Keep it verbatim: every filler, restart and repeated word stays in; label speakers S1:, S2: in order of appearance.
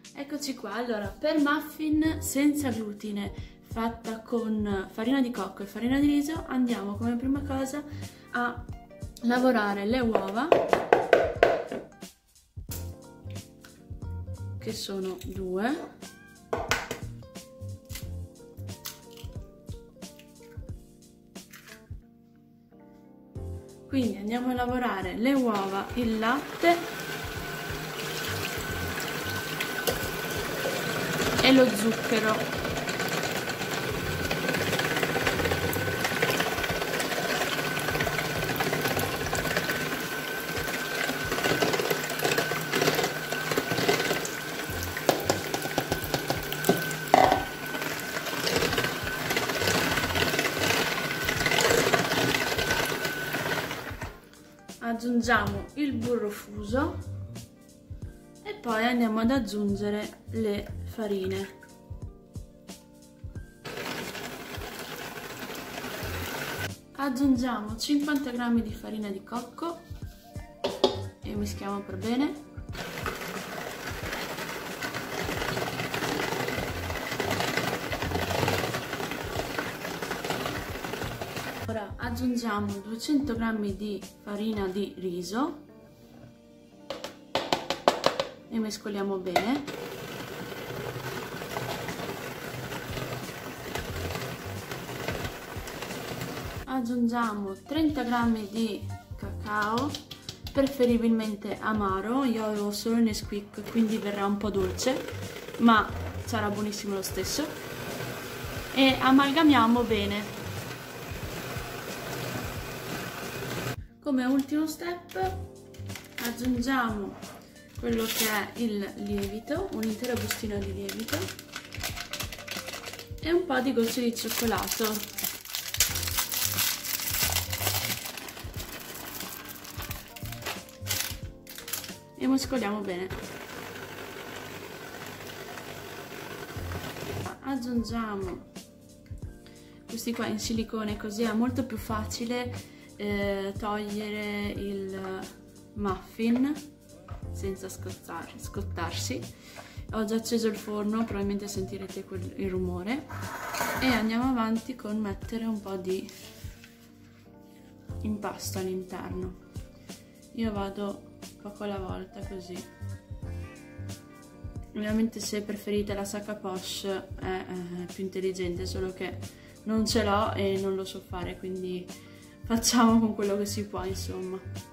S1: Eccoci qua, allora per muffin senza glutine fatta con farina di cocco e farina di riso andiamo come prima cosa a lavorare le uova, che sono due, quindi andiamo a lavorare le uova, il latte e lo zucchero. Aggiungiamo il burro fuso e poi andiamo ad aggiungere le farine. Aggiungiamo cinquanta grammi di farina di cocco e mischiamo per bene. Ora aggiungiamo duecento grammi di farina di riso e mescoliamo bene. Aggiungiamo trenta grammi di cacao, preferibilmente amaro. Io avevo solo il Nesquik, quindi verrà un po' dolce, ma sarà buonissimo lo stesso. E amalgamiamo bene. Come ultimo step aggiungiamo quello che è il lievito, un intero bustino di lievito e un po' di gocce di cioccolato. E mescoliamo bene. Aggiungiamo questi qua in silicone, così è molto più facile Eh, togliere il muffin senza scottar, scottarsi. Ho già acceso il forno, probabilmente sentirete quel, il rumore, e andiamo avanti con mettere un po' di impasto all'interno. Io vado poco alla volta così. Ovviamente se preferite la sac à poche è, è più intelligente, solo che non ce l'ho e non lo so fare, quindi facciamo con quello che si può, insomma.